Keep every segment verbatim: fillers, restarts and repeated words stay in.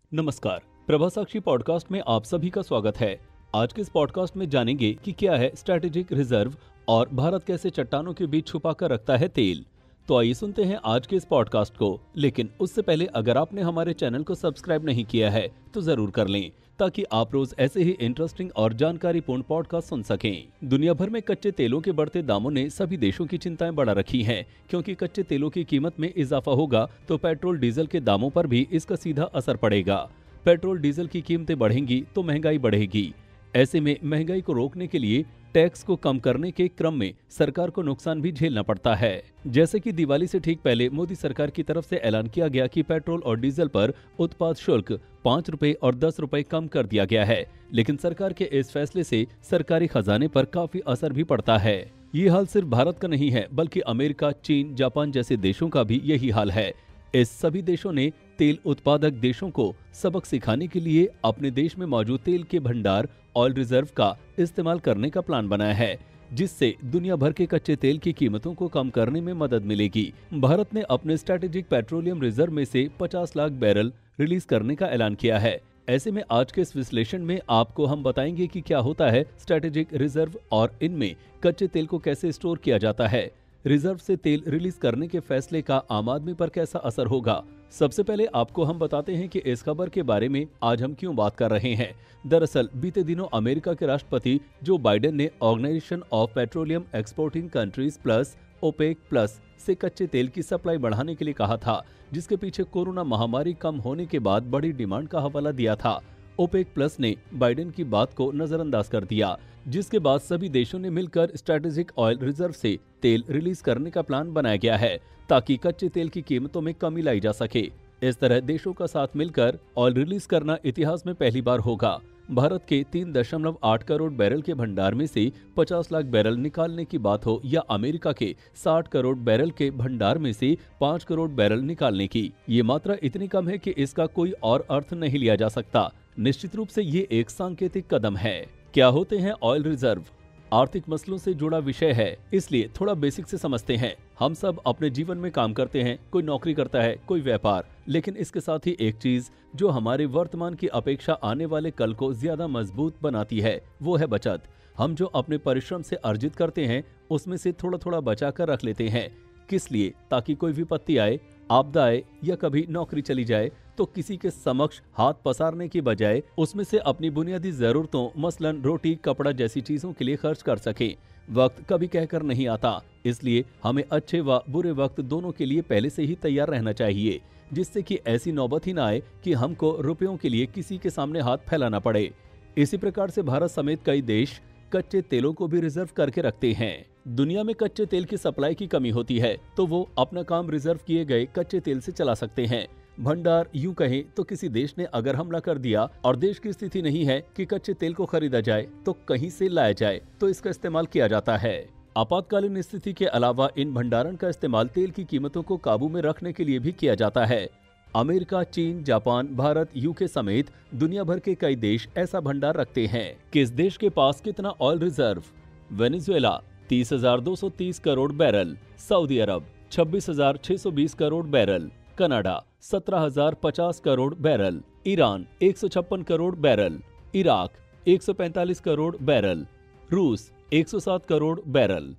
नमस्कार, प्रभा साक्षी पॉडकास्ट में आप सभी का स्वागत है। आज के इस पॉडकास्ट में जानेंगे कि क्या है स्ट्रैटेजिक रिजर्व और भारत कैसे चट्टानों के बीच छुपा कर रखता है तेल। तो आइए सुनते हैं आज के इस पॉडकास्ट को। लेकिन उससे पहले अगर आपने हमारे चैनल को सब्सक्राइब नहीं किया है तो जरूर कर लें, ताकि आप रोज ऐसे ही इंटरेस्टिंग और जानकारीपूर्ण पॉडकास्ट सुन सकें। दुनिया भर में कच्चे तेलों के बढ़ते दामों ने सभी देशों की चिंताएं बढ़ा रखी हैं, क्योंकि कच्चे तेलों की कीमत में इजाफा होगा तो पेट्रोल डीजल के दामों पर भी इसका सीधा असर पड़ेगा। पेट्रोल डीजल की कीमतें बढ़ेंगी तो महंगाई बढ़ेगी। ऐसे में महंगाई को रोकने के लिए टैक्स को कम करने के क्रम में सरकार को नुकसान भी झेलना पड़ता है। जैसे कि दिवाली से ठीक पहले मोदी सरकार की तरफ से ऐलान किया गया कि पेट्रोल और डीजल पर उत्पाद शुल्क पाँच रुपए और दस रुपए कम कर दिया गया है, लेकिन सरकार के इस फैसले से सरकारी खजाने पर काफी असर भी पड़ता है। ये हाल सिर्फ भारत का नहीं है, बल्कि अमेरिका, चीन, जापान जैसे देशों का भी यही हाल है। इस सभी देशों ने तेल उत्पादक देशों को सबक सिखाने के लिए अपने देश में मौजूद तेल के भंडार ऑयल रिजर्व का इस्तेमाल करने का प्लान बनाया है, जिससे दुनिया भर के कच्चे तेल की कीमतों को कम करने में मदद मिलेगी। भारत ने अपने स्ट्रैटेजिक पेट्रोलियम रिजर्व में से पचास लाख बैरल रिलीज करने का ऐलान किया है। ऐसे में आज के इस विश्लेषण में आपको हम बताएंगे कि क्या होता है स्ट्रैटेजिक रिजर्व और इनमें कच्चे तेल को कैसे स्टोर किया जाता है। रिजर्व से तेल रिलीज करने के फैसले का आम आदमी पर कैसा असर होगा। सबसे पहले आपको हम बताते हैं कि इस खबर के बारे में आज हम क्यों बात कर रहे हैं। दरअसल बीते दिनों अमेरिका के राष्ट्रपति जो बाइडेन ने organization of petroleum exporting countries plus OPEC plus से कच्चे तेल की सप्लाई बढ़ाने के लिए कहा था, जिसके पीछे कोरोना महामारी कम होने के बाद बड़ी डिमांड का हवाला दिया था। ओपेक प्लस ने बाइडेन की बात को नजरअंदाज कर दिया, जिसके बाद सभी देशों ने मिलकर स्ट्रैटेजिक ऑयल रिजर्व से तेल रिलीज करने का प्लान बनाया गया है, ताकि कच्चे तेल की कीमतों में कमी लाई जा सके। इस तरह देशों का साथ मिलकर ऑयल रिलीज करना इतिहास में पहली बार होगा। भारत के तीन दशमलव आठ करोड़ बैरल के भंडार में से पचास लाख बैरल निकालने की बात हो या अमेरिका के साठ करोड़ बैरल के भंडार में से पाँच करोड़ बैरल निकालने की, ये मात्रा इतनी कम है कि इसका कोई और अर्थ नहीं लिया जा सकता। निश्चित रूप से ये एक सांकेतिक कदम है। क्या होते हैं ऑयल रिजर्व? आर्थिक मसलों से जुड़ा विषय है, इसलिए थोड़ा बेसिक से समझते हैं। हम सब अपने जीवन में काम करते हैं, कोई नौकरी करता है, कोई व्यापार, लेकिन इसके साथ ही एक चीज जो हमारे वर्तमान की अपेक्षा आने वाले कल को ज्यादा मजबूत बनाती है, वो है बचत। हम जो अपने परिश्रम से अर्जित करते हैं उसमें से थोड़ा थोड़ा बचा कर रख लेते हैं। किस लिए? ताकि कोई विपत्ति आए, आपदा आए या कभी नौकरी चली जाए तो किसी के समक्ष हाथ पसारने की बजाय उसमें से अपनी बुनियादी जरूरतों मसलन रोटी, कपड़ा जैसी चीजों के लिए खर्च कर सके। वक्त कभी कहकर नहीं आता, इसलिए हमें अच्छे व बुरे वक्त दोनों के लिए पहले से ही तैयार रहना चाहिए, जिससे कि ऐसी नौबत ही ना आए कि हमको रुपयों के लिए किसी के सामने हाथ फैलाना पड़े। इसी प्रकार से भारत समेत कई देश कच्चे तेलों को भी रिजर्व करके रखते हैं। दुनिया में कच्चे तेल की सप्लाई की कमी होती है तो वो अपना काम रिजर्व किए गए कच्चे तेल से चला सकते हैं। भंडार यूं कहें तो किसी देश ने अगर हमला कर दिया और देश की स्थिति नहीं है कि कच्चे तेल को खरीदा जाए तो कहीं से लाया जाए, तो इसका इस्तेमाल किया जाता है। आपातकालीन स्थिति के अलावा इन भंडारण का इस्तेमाल तेल की कीमतों को काबू में रखने के लिए भी किया जाता है। अमेरिका, चीन, जापान, भारत, यूके समेत दुनिया भर के कई देश ऐसा भंडार रखते हैं। किस देश के पास कितना ऑयल रिजर्व? वेनेजुएला तीस हजार दो सौ तीस करोड़ बैरल, सऊदी अरब छब्बीस हजार छह सौ बीस करोड़ बैरल, कनाडा सत्रह हजार पचास करोड़ बैरल, ईरान एक सौ छप्पन करोड़ बैरल, इराक एक सौ पैंतालीस करोड़ बैरल, रूस एक सौ सात करोड़ बैरल,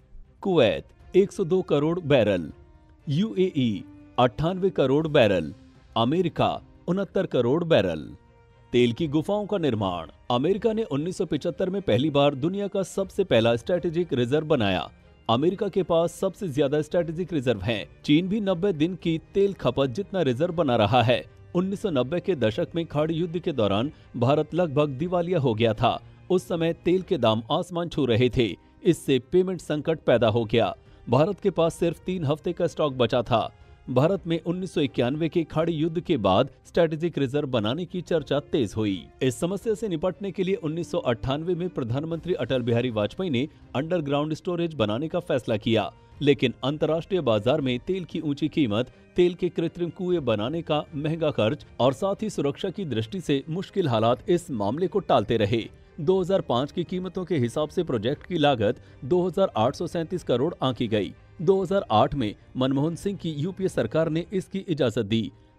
कुवैत एक सौ दो करोड़ बैरल, यूएई अट्ठानवे करोड़ बैरल, अमेरिका उनहत्तर करोड़ बैरल। तेल की गुफाओं का निर्माण। अमेरिका ने उन्नीस सौ पचहत्तर में पहली बार दुनिया का सबसे पहला स्ट्रैटेजिक रिजर्व बनाया। अमेरिका के पास सबसे ज्यादा स्ट्रैटेजिक रिजर्व हैं। चीन भी नब्बे दिन की तेल खपत जितना रिजर्व बना रहा है। उन्नीस सौ नब्बे के दशक में खाड़ी युद्ध के दौरान भारत लगभग दिवालिया हो गया था। उस समय तेल के दाम आसमान छू रहे थे। इससे पेमेंट संकट पैदा हो गया। भारत के पास सिर्फ तीन हफ्ते का स्टॉक बचा था। भारत में उन्नीस सौ इक्यानवे के खाड़ी युद्ध के बाद स्ट्रैटेजिक रिजर्व बनाने की चर्चा तेज हुई। इस समस्या से निपटने के लिए उन्नीस सौ अट्ठानवे में प्रधानमंत्री अटल बिहारी वाजपेयी ने अंडरग्राउंड स्टोरेज बनाने का फैसला किया, लेकिन अंतर्राष्ट्रीय बाजार में तेल की ऊंची कीमत, तेल के कृत्रिम कुएं बनाने का महंगा खर्च और साथ ही सुरक्षा की दृष्टि से मुश्किल हालात इस मामले को टालते रहे। दो हज़ार पाँच की कीमतों के हिसाब से प्रोजेक्ट की लागत दो हज़ार आठ सौ सैंतीस करोड़ आंकी गई। दो हज़ार आठ में मनमोहन सिंह की यूपीए सरकार ने इसकी इजाजत दी।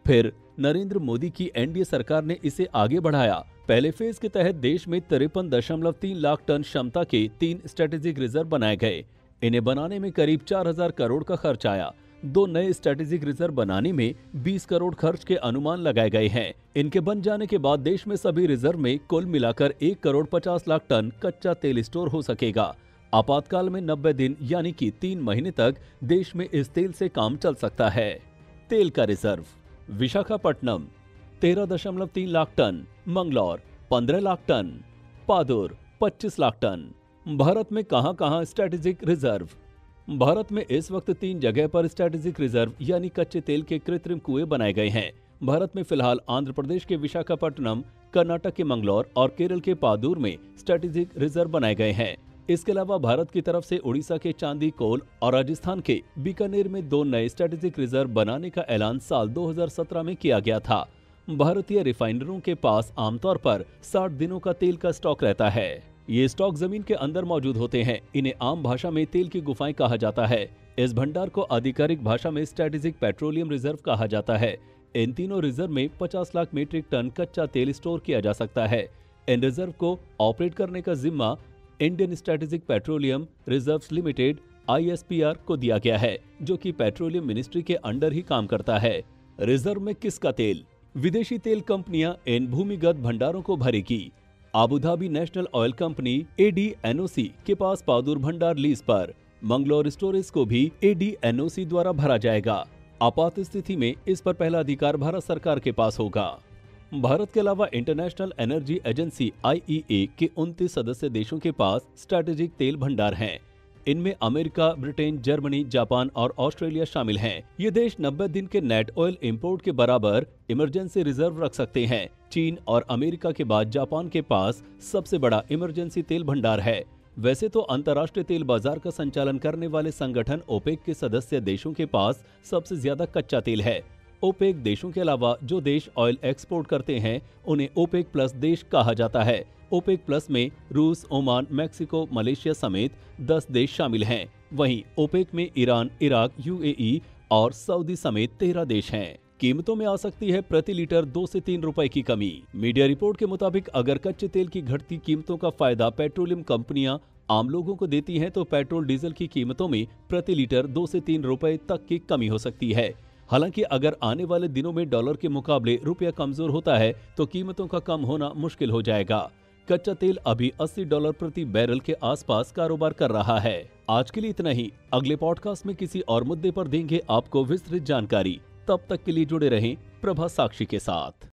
फिर नरेंद्र मोदी की एनडीए सरकार ने इसे आगे बढ़ाया। पहले फेज के तहत देश में तिरपन दशमलव तीन लाख टन क्षमता के तीन स्ट्रेटेजिक रिजर्व बनाए गए। इन्हें बनाने में करीब चार हजार करोड़ का खर्च आया। दो नए स्ट्रेटेजिक रिजर्व बनाने में बीस करोड़ खर्च के अनुमान लगाए गए हैं। इनके बन जाने के बाद देश में सभी रिजर्व में कुल मिलाकर एक करोड़ पचास लाख टन कच्चा तेल स्टोर हो सकेगा। आपातकाल में नब्बे दिन यानी कि तीन महीने तक देश में इस तेल से काम चल सकता है। तेल का रिजर्व विशाखापट्टनम तेरह दशमलव तीन लाख टन, मंगलौर पंद्रह लाख टन, पादुर पच्चीस लाख टन। भारत में कहां कहां स्ट्रेटेजिक रिजर्व? भारत में इस वक्त तीन जगह पर स्ट्रेटेजिक रिजर्व यानी कच्चे तेल के कृत्रिम कुएं बनाए गए हैं। भारत में फिलहाल आंध्र प्रदेश के विशाखापट्टनम, कर्नाटक के मंगलौर और केरल के पादुर में स्ट्रेटेजिक रिजर्व बनाए गए हैं। इसके अलावा भारत की तरफ से उड़ीसा के चांदी कोल और राजस्थान के बीकानेर में दो नए स्ट्रेटेजिक रिजर्व बनाने का ऐलान साल दो हज़ार सत्रह में किया गया था। भारतीय रिफाइनरों के पास आमतौर पर साठ दिनों का तेल का स्टॉक रहता है। ये स्टॉक जमीन के अंदर मौजूद होते हैं। इन्हें आम भाषा में तेल की गुफाएं कहा जाता है। इस भंडार को आधिकारिक भाषा में स्ट्रेटेजिक पेट्रोलियम रिजर्व कहा जाता है। इन तीनों रिजर्व में पचास लाख मीट्रिक टन कच्चा तेल स्टोर किया जा सकता है। इन रिजर्व को ऑपरेट करने का जिम्मा Indian strategic petroleum reserves limited I S P R को दिया गया है, जो कि पेट्रोलियम मिनिस्ट्री के अंडर ही काम करता है। रिजर्व में किसका तेल? विदेशी तेल कंपनियां इन भूमिगत भंडारों को भरेगी। Abu Dhabi national oil company A D N O C के पास पादुर भंडार लीज पर, मंगलौर स्टोरेज को भी ए डी एन ओ सी द्वारा भरा जाएगा। आपात स्थिति में इस पर पहला अधिकार भारत सरकार के पास होगा। भारत के अलावा international energy agency I E A के उनतीस सदस्य देशों के पास स्ट्रेटेजिक तेल भंडार हैं। इनमें अमेरिका, ब्रिटेन, जर्मनी, जापान और ऑस्ट्रेलिया शामिल हैं। ये देश नब्बे दिन के नेट ऑयल इंपोर्ट के बराबर इमरजेंसी रिजर्व रख सकते हैं। चीन और अमेरिका के बाद जापान के पास सबसे बड़ा इमरजेंसी तेल भंडार है। वैसे तो अंतर्राष्ट्रीय तेल बाजार का संचालन करने वाले संगठन ओपेक के सदस्य देशों के पास सबसे ज्यादा कच्चा तेल है। ओपेक देशों के अलावा जो देश ऑयल एक्सपोर्ट करते हैं उन्हें ओपेक प्लस देश कहा जाता है। ओपेक प्लस में रूस, ओमान, मैक्सिको, मलेशिया समेत दस देश शामिल हैं। वहीं ओपेक में Iran, Iraq, U A E और सऊदी समेत तेरह देश हैं। कीमतों में आ सकती है प्रति लीटर दो से तीन रुपए की कमी। मीडिया रिपोर्ट के मुताबिक अगर कच्चे तेल की घटती कीमतों का फायदा पेट्रोलियम कंपनियां आम लोगों को देती हैं तो पेट्रोल डीजल की कीमतों में प्रति लीटर दो से तीन रुपए तक की कमी हो सकती है। हालांकि अगर आने वाले दिनों में डॉलर के मुकाबले रुपया कमजोर होता है तो कीमतों का कम होना मुश्किल हो जाएगा। कच्चा तेल अभी अस्सी डॉलर प्रति बैरल के आसपास कारोबार कर रहा है। आज के लिए इतना ही। अगले पॉडकास्ट में किसी और मुद्दे पर देंगे आपको विस्तृत जानकारी। तब तक के लिए जुड़े रहें प्रभा साक्षी के साथ।